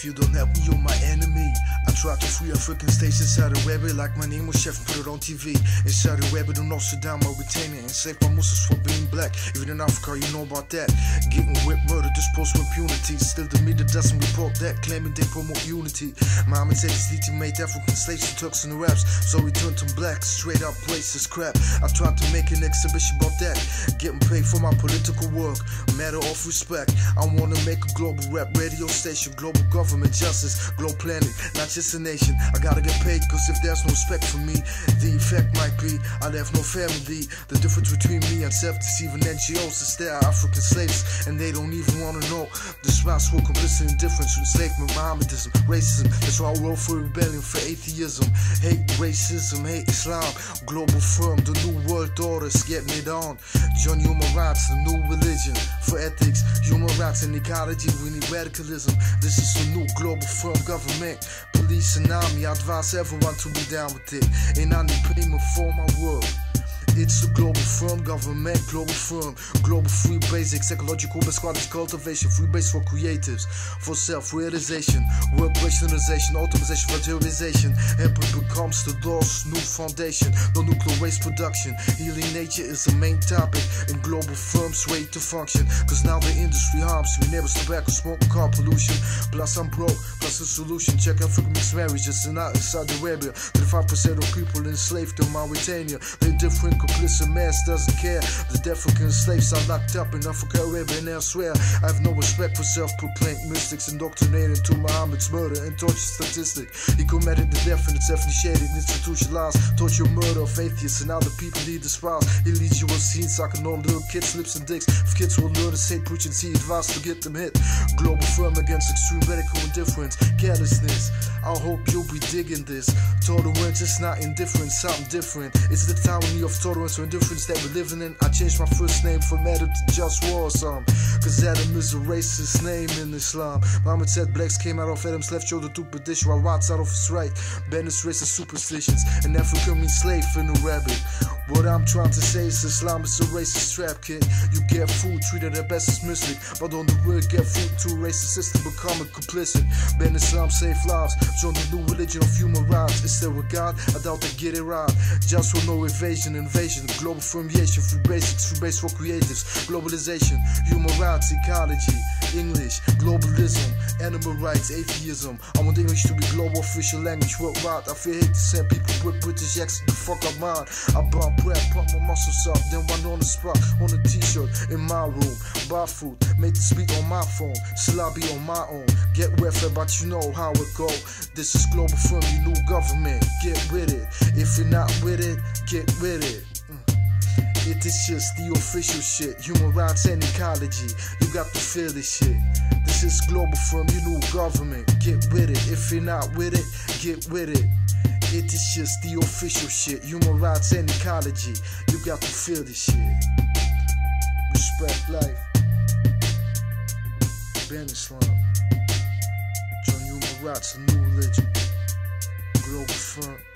If you don't help me, you're my enemy. I tried to free African states inside Arabia, like my name was chef and put it on TV. Inside Arabia, don't also down Mauritania, enslaved my Muslims for being black. Even in Africa, you know about that. Getting whipped, murder, disposed with impunity. Still the media doesn't report that, claiming they promote unity. Muhammad said his teaching made African slaves to Turks and Arabs, so he turned them black, straight up racist crap. I tried to make an exhibition about that, getting paid for my political work, matter of respect. I wanna make a global rap radio station, global government justice, global planet, not just a nation. I gotta get paid, cause if there's no respect for me, the effect might be I'd have no family. The difference between me and self-deceiving NGOs is there are African slaves, and they don't even wanna know. The responsible complicit in difference, enslavement, Mohammedism, racism. That's why I wrote for rebellion, for atheism. Hate racism, hate Islam, global firm, the new world order's getting it on. Join human rights, the new religion, for ethics, human rights and ecology, we need radicalism. This is the new global firm government, police and army. I advise everyone to be down with it, and I need payment for my work. It's a global firm government, global firm, global free basic, ecological best quality cultivation, free base for creatives, for self-realization, work rationalization, automation, fertilization, and it becomes the Lord's new foundation. No nuclear waste production, healing nature is the main topic, and global firms way to function, cause now the industry harms me, neighbors, tobacco, smoke, car pollution, plus I'm broke, plus the solution, check African mixed marriages in Saudi Arabia, 35% of people enslaved in Mauritania, they're different. Complicit mass doesn't care. The African slaves are locked up in Africa, Arabia, and elsewhere. I have no respect for self-proclaimed mystics indoctrinated to Muhammad's murder and torture statistic. He committed the death and it's initiated, institutionalized torture, murder of atheists and other people he despises. He leads you on scenes sucking on little kids' lips and dicks. If kids will learn to say preaching, he advised to get them hit. Global firm against extreme medical indifference, carelessness. I hope you'll be digging this. Tolerance is not indifference, something different. It's the tyranny of tolerance or indifference that we're living in. I changed my first name from Adam to Just War or something, cause Adam is a racist name in Islam. Muhammad said blacks came out of Adam's left shoulder to perdition, while whites out of his right. Banish racist superstitions, and Africa means slave in Arabic. What I'm trying to say is Islam is a racist trap, kid. You get food, treated at best as Muslim, but on the word get food to a racist system, becoming complicit. Ban Islam, save lives, join the new religion of human rights. Is there a God? I doubt they get it right. Just for no invasion, global formation, free basics, free base for creatives, globalization, human rights, ecology, English, globalism, animal rights, atheism. I want English to be global official language worldwide. I feel hate to send people with British accent the fuck up mine. I bump rap, pump my muscles up, then one on the spot, on a t-shirt, in my room, buy food, make the speak on my phone, still I be on my own, get welfare, but you know how it go. This is global firm, you new government, get with it. If you're not with it, get with it. It is just the official shit, human rights and ecology. You got to feel this shit. This is global firm, you new government, get with it. If you're not with it, get with it. It is just the official shit, human rights and ecology. You got to feel this shit. Respect life. Ban Islam. Join human rights, a new religion. Global firm.